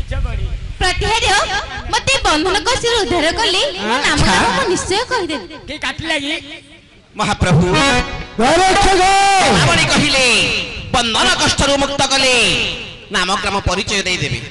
प्रतिहार्य मते बंधन कसी उद्धार कले नाम नाम निश्चय कहि दे के काटि लागि महाप्रभु रावणी कहिले बंधन कष्टरू मुक्त कले नाम ग्राम परिचय दे देबे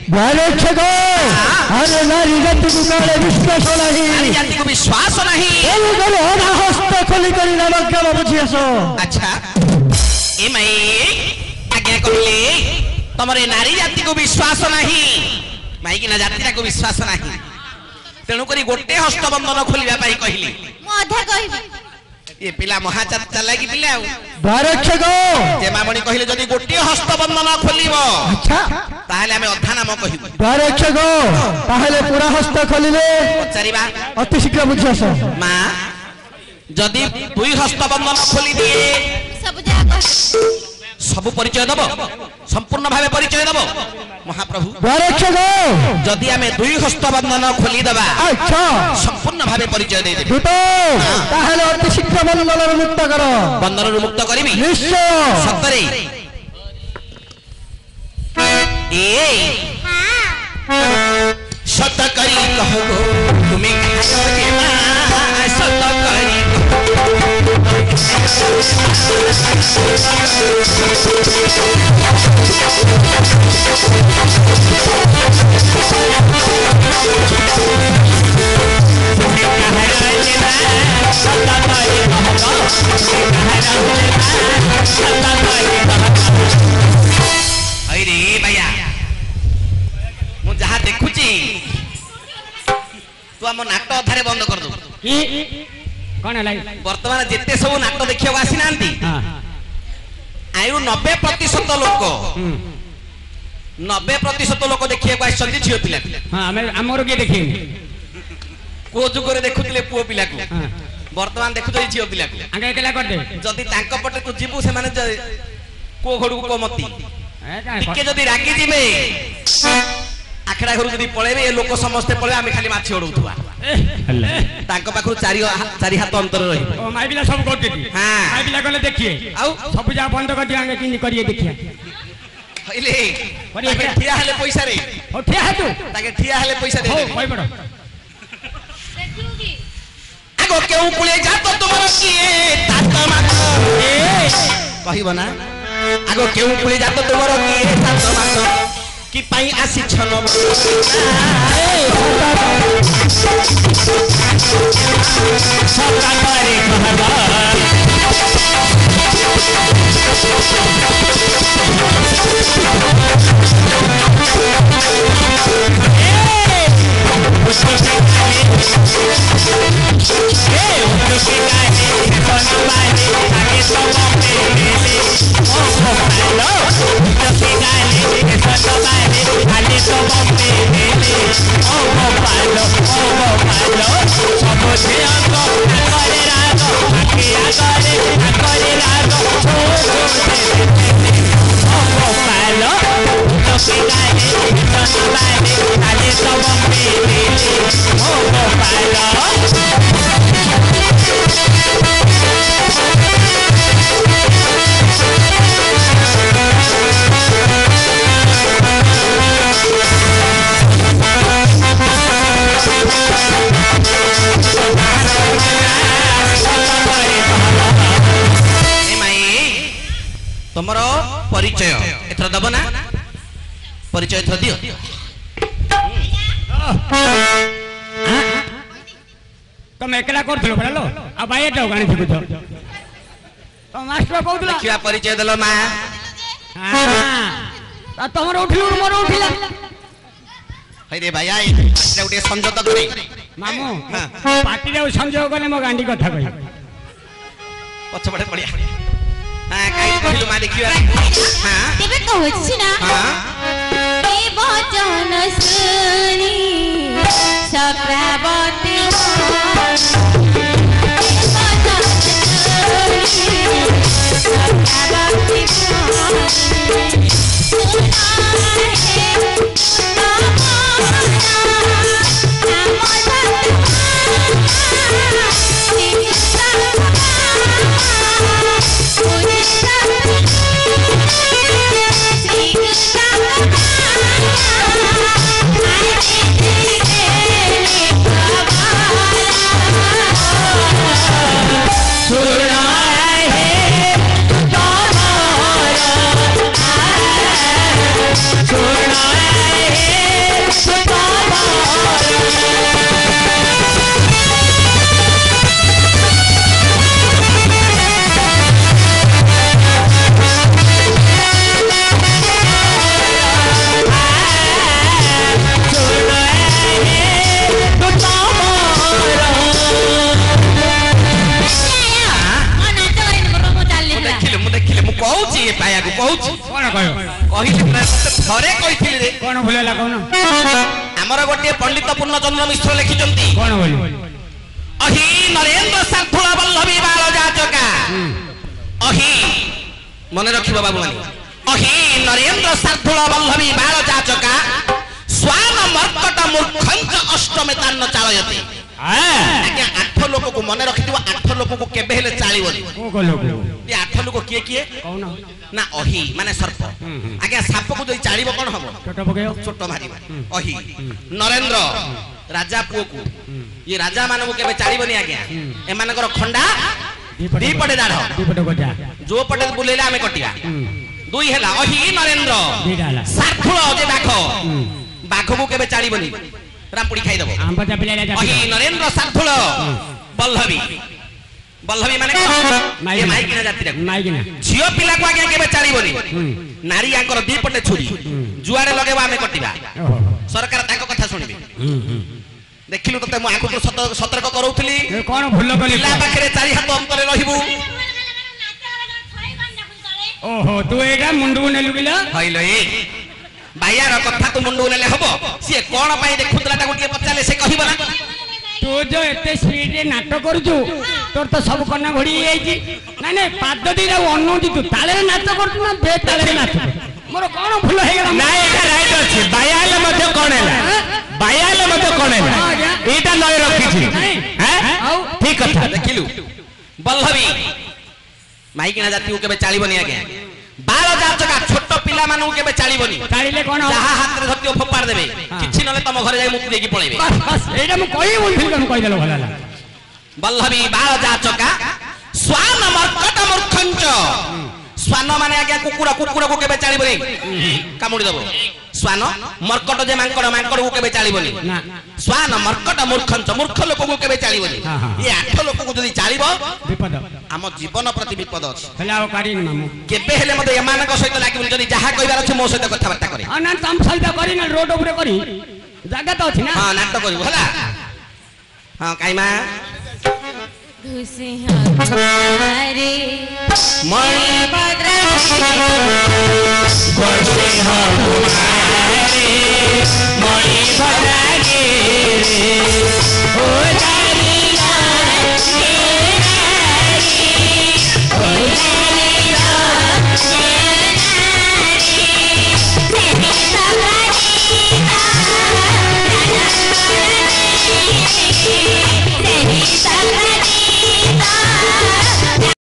अरे नारी जाति को काले विश्वास नहीं नारी जाति को विश्वास नहीं एनु करे ओना हस्त खोली करी नाम ग्राम बुझियासो अच्छा ए मई आज्ञा कहिले तमरे नारी जाति को विश्वास नहीं माई कि ना जाति को विश्वास नहीं तेणु करी गोटे हस्त बंधन खोलिबा पाई कहिले मो अधा कहिबी ये पिला महाचाचा लागी पिला बारक्षक जे मामणी कहिले जदी गोटे हस्त बंधन खोलिबो अच्छा ताहले हमें अधा नाम कहिबो बारक्षक ताहले पूरा हस्त खोलिले पचारिबा अति शीघ्र बुझियासो मां जदी दुई हस्त बंधन खोली दिए सब जा सब परिचय दबो संपूर्ण भावे परिचय दबो महाप्रभु बारक्षक जदी हमें दुई हस्त बंधन खोली दबा अच्छा संपूर्ण भावे परिचय दे देबे तो ताहले अति शीघ्र बंधन मुक्त करो बंधन मुक्त करबी निश्चय सतरे ए सत करी कहबो तुमे खाके मां सत करी अरे भैया मु जहा देखुची तू हम नाटक अधारे बंद कर दो कौन है वर्तमान जिते सब नाटक देखिया आसी नांती आयु 90% लोक 90% लोक देखिया आछंती झियो पिला हां हमर के देखि को जुगरे देखुतिले पुओ पिला को वर्तमान देखु तो झियो पिला को आगे केला कर दे जदी तांको पटे तू जीवु से माने को घडू को मती टिके जदी रागी जिमे आखड़ा घर जदी पळेबे ए लोक समस्त पळे आमे खाली माछी ओडुथुवा तांको पाखु चारि हाथ अंतर रही ओ माई बिला सब कर देती हां माई बिला गले देखिए आउ सब जा बंद कर दिया आगे किन करिए देखिए हइले ताके ठिया हले पैसा रे ओ ठिया है तू ताके ठिया हले पैसा दे कोई बड़ आगो केउ पुले जातो तुमर किए तात मात ए कहिबो ना आगो केउ पुले जातो तुमर किए तात मात कि पाई आसी छन सतारे तुमरो परिचय एथर दब ना परिचय एथर दियो तुम एकला करथलो बड़लो आ बाय जाओ गाणी थिकु तो मास्टर कहउतला देखिया परिचय देलो मा हां तमर उठिलु मोर उठिला हई रे भाई आई एटा उठे समझौता करी मामू पार्टी रे संजोग गले मो गांडी कथा कहि पछ बडे पड़िया हां काई कहलु मा देखिया हां तेबे कहछि ना हां ए वचन सुनी चक्रवर्ती को कहूची कोन कहयो कहिली थरे कहिथिली रे कोन भुलेला कोन हमर गोटे पंडित पूर्णचंद्र मिश्र लिखिचंती कोन बोली अहि नरेंद्र सार्थुल वल्लभी बाल जाचका अहि मने रखिबो बाबू माने अहि नरेंद्र सार्थुल वल्लभी बाल जाचका स्वान मर्कट मूर्खंच अष्टमे तान्न चालयति आज्ञा आठ लोक को मन रखिथिबो आठ लोक को केबे हेले चालिबोनी को लोक ये आठ लोक किए किए कौन ना अहि माने सर्प आज्ञा साप को जई चालिबो कोन हबो छोट पकेयो छोट मारिबा अहि नरेंद्र राजा पुओ को ये राजा मानव केबे चालिबोनी आज्ञा ए मानकर खंडा दी पटे दाढ़ दी पटे गोजा जो पटे बुलेला हमें कटिया दुई हेला अहि नरेंद्र सार्थुल जे बाघ को केबे चालिबोनी रामपुड़ी खाई दबो आम बजा पिला अहि नरेंद्र सार्थुल वल्लभी वल्लभी माने ये माइकिना जाति रे माइकिना झियो पिला को आगे केबे चालिबोनी नारी आंकर दी पटे छुरी जुआडे लगेबा हमें कटिबा सरकार ताको कथा सुनिबे देखिलु तते मु आखु तो सतर्क करौथली कोन भूल कली पिला पाखरे चारि हाथ अंतरे रहिबु ओहो तू एगा मुंडू ने लुगिला हइलो ए बायार कथा तू मुंडू नेले हबो से कोन पई देखुतला ता गुटिए पचाले से कहिबो ना तू जो एते स्पीड रे नाटक करूछु तोर तो सब कन्ना घोड़ी आइची ना ने पाद दिरा अनुदी तू ताले नाटक करछु ना बे ताले नाटक मोर कोन भूल हे गेला ना एटा राइट अछि बायाले मध्ये कोन हैला बायाले मध्ये कोन हैला एटा नय रखिछि हैं ठीक कथा देखिलु वल्लभी माइकिना जाति केबे चालिबोनी आगे बाल जाचका छोट पिला मानु केबे चालिबोनी चालिले कोन जहा हाथ रे धरतिओ फोपार देबे किछि नले तम घरे जाई मुक्ति देकी पळेबे बस एटा मु कहि बोलथिल कम कहि देलो भलाला वल्लभी बाल जाचका स्वान मर्कट मूर्खंच स्वान माने आगे कुकुरा कुकुरा को केबे चालिबोनी कामुडी दबो स्वान मर्कट जे मांकड़ मांकड़ को केबे चालिबोनी ना स्वान मर्कट मूर्खंच मूर्ख लोक को केबे चालिबोनी ये आठ लोक को जदी चालिबो विपद हम जीवन प्रति विपद अछि हला ओ कारिन मामू केबे हेले मते यमानक सहित लागिबो जदी जहा कहबार अछि मो सहित कथा बार्ता करे ना तम सहित करी ना रोड ऊपर करी जागा तो अछि ना हां नाटक करिवो हला हां काईमा घुसे हमारे मणि भद्रा गोसे हमारे मणि भद्रा गे